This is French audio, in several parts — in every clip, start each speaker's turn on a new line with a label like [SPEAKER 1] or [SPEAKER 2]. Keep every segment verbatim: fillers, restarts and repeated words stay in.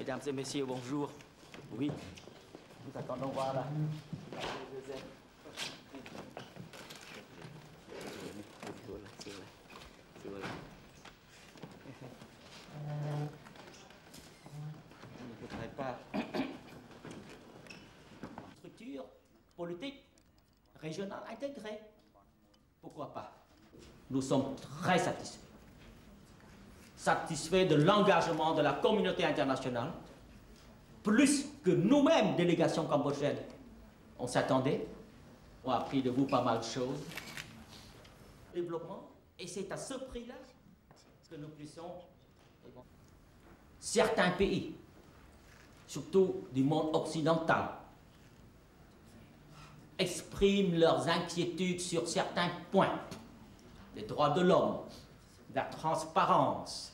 [SPEAKER 1] Mesdames et messieurs, bonjour. Oui, nous attendons voir là. Je ne voudrais pas. Structure politique régionale intégrée. Pourquoi pas? Nous sommes très satisfaits. Satisfaits de l'engagement de la communauté internationale, plus que nous-mêmes, délégation cambodgienne. On s'attendait, on a appris de vous pas mal de choses. Développement, et c'est à ce prix-là que nous puissions... Certains pays, surtout du monde occidental, expriment leurs inquiétudes sur certains points. Les droits de l'homme, la transparence.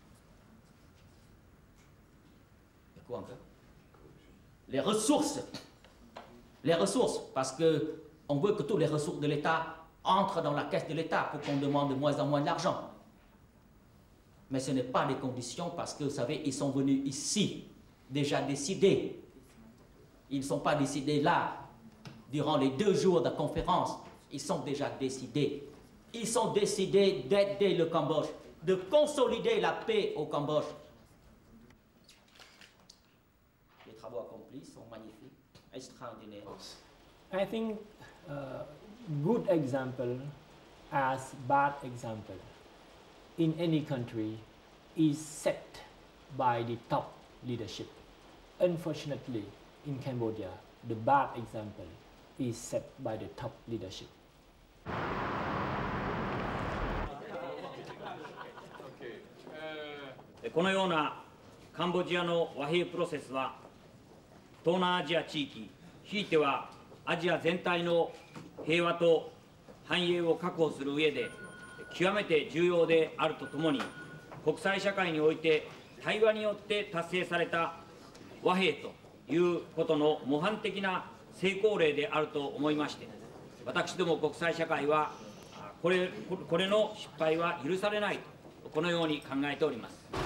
[SPEAKER 1] Et quoi encore? Les ressources. Les ressources, parce qu'on veut que toutes les ressources de l'État entrent dans la caisse de l'État pour qu'on demande de moins en moins d'argent. Mais ce n'est pas des conditions parce que, vous savez, ils sont venus ici, déjà décidés. Ils ne sont pas décidés là, durant les deux jours de conférence. Ils sont déjà décidés. Ils sont décidés d'aider le Cambodge, de consolider la paix au Cambodge. Les travaux accomplis sont magnifiques, extraordinaires.
[SPEAKER 2] I think uh, good example as bad example in any country is set by the top leadership. Unfortunately, in Cambodia, the bad example is set by the top leadership.
[SPEAKER 3] このようなカンボジアの和平プロセスは東南アジア地域、ひいてはアジア全体の平和と繁栄を確保する上で極めて重要であるとともに、国際社会において対話によって達成された和平ということの模範的な成功例であると思いまして、私ども国際社会はこれ、これの失敗は許されないと、このように考えております。